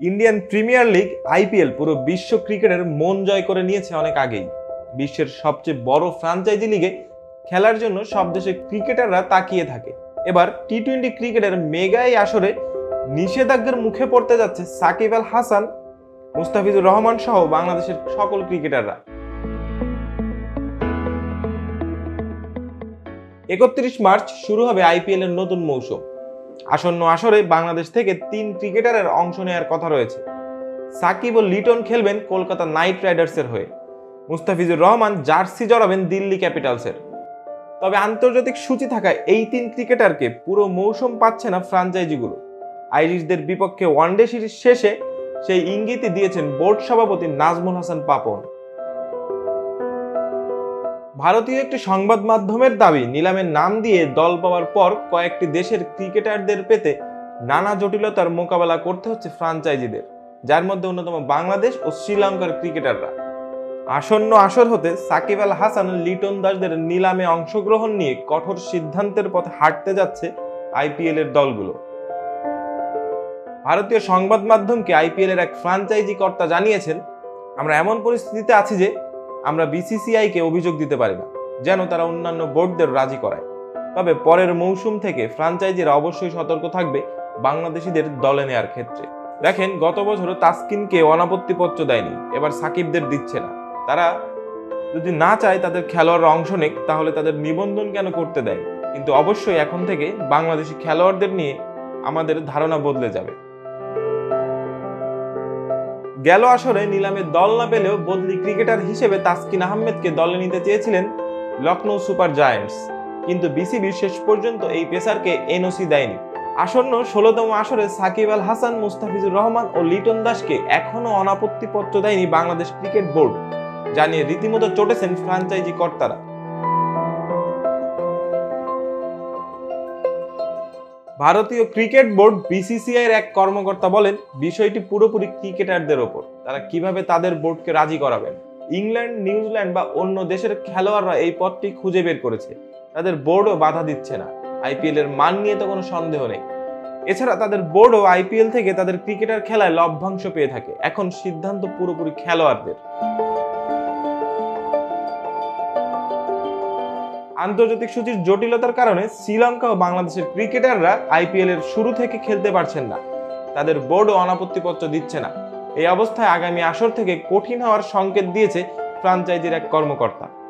Indian premier league IPL পুরো বিশ্ব ক্রিকেটের মন জয় করে নিয়েছে অনেক আগেই। বিশ্বের সবচেয়ে বড় ফ্র্যাঞ্চাইজি লিগে খেলার জন্য সব দেশের ক্রিকেটাররা তাকিয়ে থাকে। এবার টি-20 ক্রিকেটের মেগা এই আসরে নিষেধাজ্ঞার মুখে পড়তে যাচ্ছে সাকিব আল হাসান, মুস্তাফিজুর রহমান সহ বাংলাদেশের সকল ক্রিকেটাররা। 31 মার্চ শুরু হবে আইপিএল এর নতুন মৌসুম। আসন্ন আসরে বাংলাদেশ থেকে 3 ক্রিকেটারের অংশ নেওয়ার কথা রয়েছে। সাকিব ও লিটন খেলবেন কলকাতা নাইট রাইডার্সের হয়ে, মুস্তাফিজুর রহমান জার্সি জড়াবেন দিল্লি ক্যাপিটালসের। তবে আন্তর্জাতিক সূচি থাকায় এই 3 ক্রিকেটারকে পুরো মৌসুম পাচ্ছে না ফ্র্যাঞ্চাইজিগুলো। আইরিশদের বিপক্ষে ওয়ানডে সিরিজ শেষে সেই ইঙ্গিতই দিয়েছেন বোর্ড সভাপতি নাজমুল হাসান পাপন। ভারতীয় একটি সংবাদ মাধ্যমের দাবি, নিলামের নাম দিয়ে দল পাওয়ার পর কয়েকটি দেশের ক্রিকেটারদের পেতে নানা জটিলতার মোকাবেলা করতে হচ্ছে ফ্র্যাঞ্চাইজিদের, যার মধ্যে অন্যতম বাংলাদেশ ও শ্রীলঙ্কার ক্রিকেটাররা। আসন্ন আসর হতে সাকিব আল হাসান, লিটন দাসদের নিলামে অংশগ্রহণ নিয়ে কঠোর সিদ্ধান্তের পথে হাঁটতে যাচ্ছে আইপিএল এর দলগুলো। ভারতীয় সংবাদ মাধ্যমকে আইপিএল এর এক ফ্র্যাঞ্চাইজি কর্তা জানিয়েছেন, আমরা এমন পরিস্থিতিতে আছি যে আমরা বিসিসিআই কে অভিযোগ দিতে পারি না, যেন তারা অন্যান্য বোর্ডদের রাজি করায়। তবে পরের মৌসুম থেকে ফ্র্যাঞ্চাইজিরা অবশ্যই সতর্ক থাকবে বাংলাদেশিদের দলে নেওয়ার ক্ষেত্রে। দেখেন, গত বছর তাসকিনকে অনাপত্তিপত্র দেয়নি, এবার সাকিবদের দিচ্ছে না। তারা যদি না চায় তাদের খেলোয়াড়রা অংশ নেক, তাহলে তাদের নিবন্ধন কেন করতে দেয়? কিন্তু অবশ্যই এখন থেকে বাংলাদেশি খেলোয়াড়দের নিয়ে আমাদের ধারণা বদলে যাবে। গেল আসরে নিলামে দল না পেলেও বদলি ক্রিকেটার হিসেবে তাসকিন আহমেদকে দলে নিতে চেয়েছিলেন লখনৌ সুপার জায়ান্টস, কিন্তু বিসিবি শেষ পর্যন্ত এই পেসারকে এনওসি দেয়নি। আসন্ন 16তম আসরে সাকিব আল হাসান, মুস্তাফিজুর রহমান ও লিটন দাসকে এখনো অনাপত্তিপত্র দেয়নি বাংলাদেশ ক্রিকেট বোর্ড, জানিয়ে রীতিমতো চটেছেন ফ্র্যাঞ্চাইজি কর্তারা। ভারতীয় ক্রিকেট বোর্ড বিসিসিআই এর এক কর্মকর্তা বলেন, বিষয়টি পুরোপুরি ক্রিকেটারদের ওপর, তারা কিভাবে তাদের বোর্ডকে রাজি করাবেন। ইংল্যান্ড, নিউজিল্যান্ড বা অন্য দেশের খেলোয়াড়রা এই পথটি খুঁজে বের করেছে, তাদের বোর্ডও বাধা দিচ্ছে না। আইপিএল এর মান নিয়ে তো কোনো সন্দেহ নেই। এছাড়া তাদের বোর্ডও আইপিএল থেকে তাদের ক্রিকেটার খেলায় লভ্যাংশ পেয়ে থাকে। এখন সিদ্ধান্ত পুরোপুরি খেলোয়াড়দের। আন্তর্জাতিক সূচির জটিলতার কারণে শ্রীলঙ্কা ও বাংলাদেশের ক্রিকেটাররা আইপিএল এর শুরু থেকে খেলতে পারছেন না, তাদের বোর্ডও অনাপত্তিপত্র দিচ্ছে না। এই অবস্থায় আগামী আসর থেকে কঠিন হওয়ার সংকেত দিয়েছে ফ্র্যাঞ্চাইজির এক কর্মকর্তা।